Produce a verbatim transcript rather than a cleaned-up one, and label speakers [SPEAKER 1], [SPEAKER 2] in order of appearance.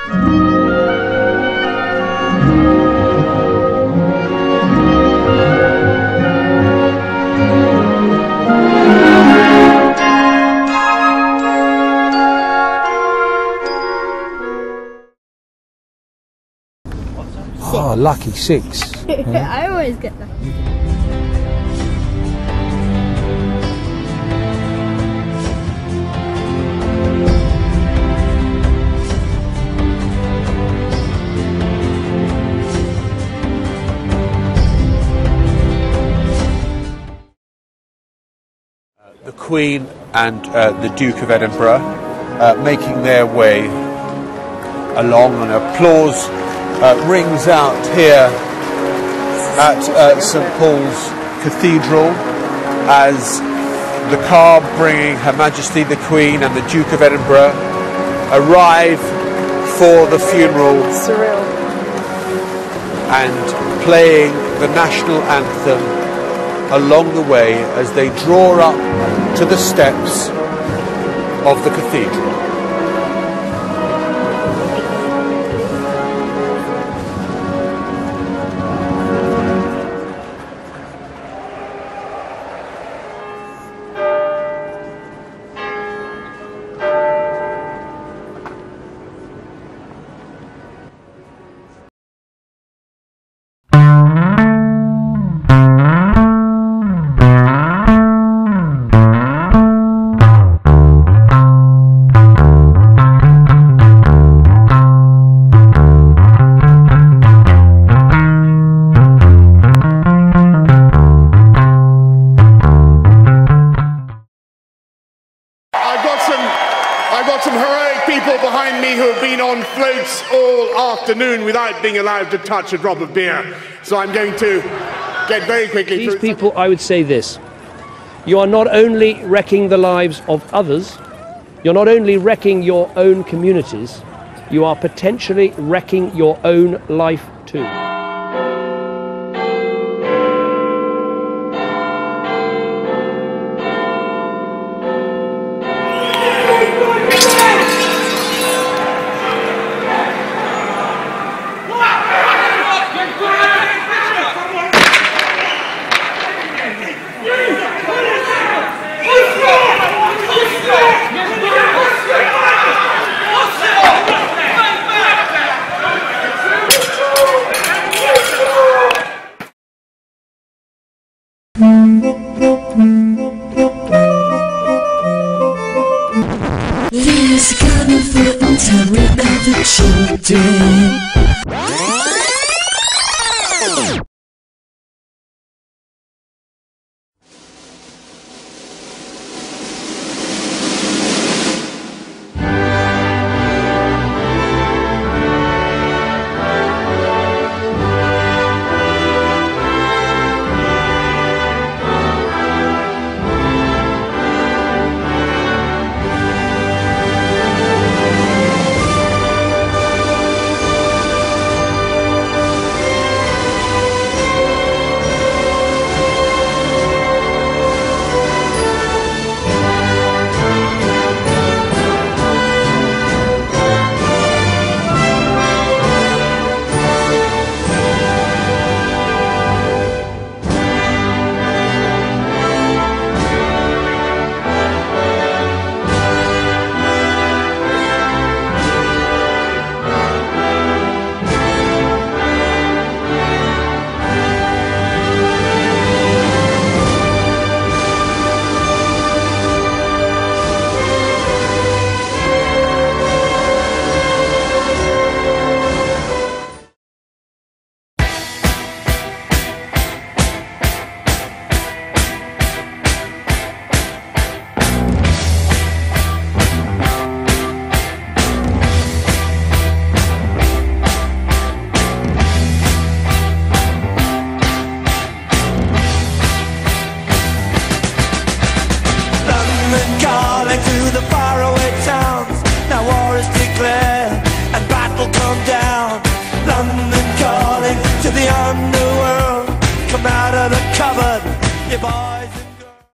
[SPEAKER 1] Oh, lucky six.
[SPEAKER 2] Yeah. I always get lucky.
[SPEAKER 3] The Queen and uh, the Duke of Edinburgh uh, making their way along, and applause uh, rings out here at uh, St Paul's Cathedral as the car bringing Her Majesty the Queen and the Duke of Edinburgh arrive for the funeral.
[SPEAKER 4] Surreal.
[SPEAKER 3] And playing the national anthem along the way as they draw up to the steps of the cathedral.
[SPEAKER 5] I've got some heroic people behind me who have been on floats all afternoon without being allowed to touch a drop of beer. So I'm going to get very quickly
[SPEAKER 6] These
[SPEAKER 5] through.
[SPEAKER 6] people, I would say this. You are not only wrecking the lives of others, you're not only wrecking your own communities, you are potentially wrecking your own life too.
[SPEAKER 7] This kind of fun time without the children. London calling to the underworld. Come out of the cupboard, you boys.